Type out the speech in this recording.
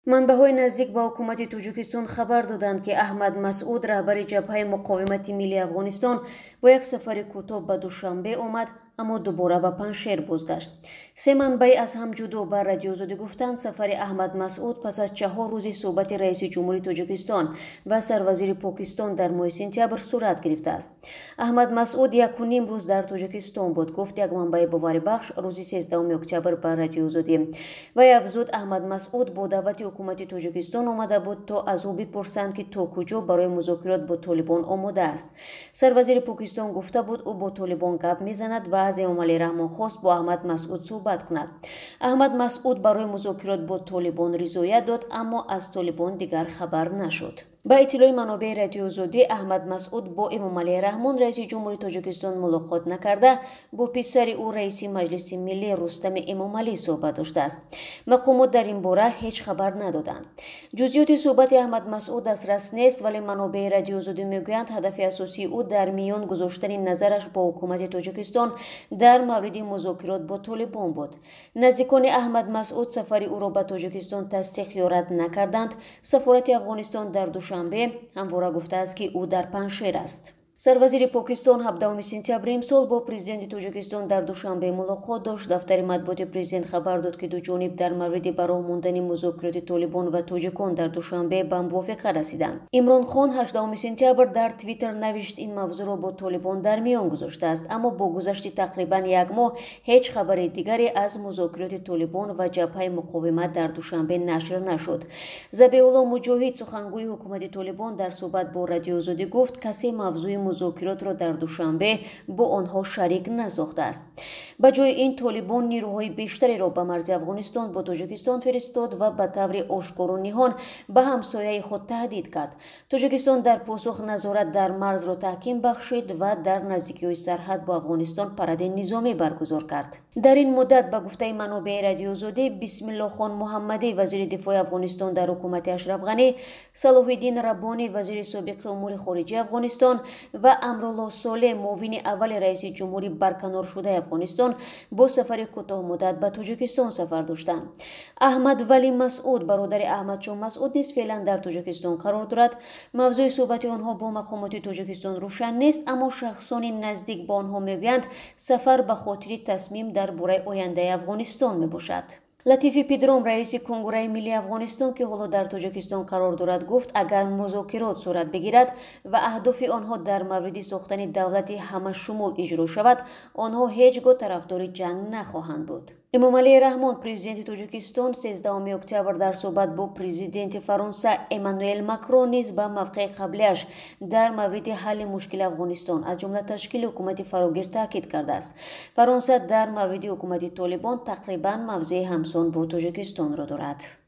манбаҳои наздик ба ҳукумати Тоҷикистон хабар доданд, ки Аҳмад Масъуд, раҳбари ҷабҳаи муқовимати миллии Афғонистон, бо як сафари кӯтоҳ ба Душанбе омад, аммо дубора ба Паншер бозгашт. Се манбаи аз ҳам ҷудо ба радиозодӣ гуфтанд, сафари Аҳмад Масъуд пас аз 4 рӯзи суҳбати раиси ҷумҳурии Тоҷикистон ва сарвазири Покистон дар моҳи сентябр сурат гирифтааст. Аҳмад Масъуд 1.5 рӯз дар Тоҷикистон буд, гуфт як манбаи боварибахш рӯзи 13 октябр ба радиозодӣ. Вай афзуд, Аҳмад Масъуд бо даъвати ҳукумати Тоҷикистон омада буд, то аз ӯ бипурсанд, ки то куҷо барои музокирот бо Толибон омода аст. Сарвазири Покистон гуфта буд, ӯ бо Толибон гап мезанад ва аз Эмомалӣ Раҳмон хост бо Аҳмад Масъуд суҳбат кунад. Аҳмад Масъуд барои музокирот бо Толибон ризоят дод, аммо аз Толибон дигар хабар нашуд. ба иттилои манобеъи радиозодӣ, Аҳмад Масъуд бо Эмомалӣ Раҳмон раиси ҷумҳурии Тоҷикистон мулоқот накарда, бо писари ӯ раиси Маҷлиси Миллӣ Рустами Эмомалӣ суҳбат доштааст. Мақомот дар ин бора ҳеҷ хабар надоданд. ҷузъиёти суҳбати Аҳмад Масъуд дастрас нест, вале манобеъи радиозодӣ мегӯянд, ҳадафи асосии ӯ дар миён гузоштани назараш бо ҳукумати Тоҷикистон дар мавриди музокирот бо Толибон буд. наздикони Аҳмад Масъуд сафари ӯро ба Тоҷикистон тасдиқ ё рад накарданд. Сафорати Афғонистон дар Душанбе ҳамвора гуфтааст, ки ӯ дар Паншер аст. Сарвазири Покистон 17 сентябри имсол бо президенти Тоҷикистон дар Душанбе мулоқот дошт. Дафтари матбуоти президент хабар дод, ки дуҷониб дар мавриди ба роҳ мондани музокироти Толибон ва тоҷикон дар Душанбе ба мувофиқа расиданд. Имрон Хон 18 сентябр дар Твиттер навишт, ин мавзӯъро бо Толибон дар миён гузоштааст, аммо бо гузашти тақрибан як моҳ ҳеҷ хабари дигаре аз музокироти Толибон ва ҷабҳаи муқовимат дар Душанбе нашр нашуд. Забиҳулло Муҷоҳид, сухангӯи ҳукумати Толибон, дар суҳбат бо радиозодӣ гуфт, касе мавзӯи музокиротро дар Душанбе бо онҳо шарик насохтааст. ба ҷои ин, Толибон нирӯҳои бештареро ба марзи Афғонистон бо Тоҷикистон фиристод ва ба таври ошкору ниҳон ба ҳамсояи худ таҳдид кард. Тоҷикистон дар посух назорат дар марзро таҳким бахшид ва дар наздикиҳои сарҳад бо Афғонистон паради низомӣ баргузор кард. дар ин муддат, ба гуфтаи манобеъи радиозодӣ, Бисмиллохон Муҳаммадӣ, вазири дифои Афғонистон дар ҳукумати Ашраф Ғанӣ, Салоҳиддин Раббонӣ, вазири собиқи умури хориҷии Афғонистон ва Амрулло Солеҳ, муовини аввали раиси ҷумҳури барканоршудаи Афғонистон, бо сафари кӯтоҳмуддат ба Тоҷикистон сафар доштанд. Аҳмад Вали Масъуд, бародари Аҳмадшоҳ Масъуд, низ феълан дар Тоҷикистон қарор дорад. мавзӯи суҳбати онҳо бо мақомоти Тоҷикистон рӯшан нест, аммо шахсони наздик ба онҳо мегӯянд, сафар ба хотири тасмим дар бораи ояндаи Афғонистон мебошад. Латифи Пидром, раиси Кунгураи Миллии Афғонистон, ки ҳоло дар Тоҷикистон қарор дорад, гуфт, агар музокирот сурат бигирад ва аҳдофи онҳо дар мавриди сохтани давлати ҳамашумул иҷро шавад, онҳо ҳеҷ гоҳ тарафдори ҷанг нахоҳанд буд. Эмомалӣ Раҳмон, президенти Тоҷикистон, 13 октябр дар суҳбат бо президенти Фаронса Эммануэл Макрон низ ба мавқеи қаблияш дар мавриди ҳалли мушкили Афғонистон, аз ҷумла ташкили ҳукумати фарогир таъкид кардааст. Фаронса дар мавриди ҳукумати Толибон тақрибан мавзеи ҳамсон бо Тоҷикистонро дорад.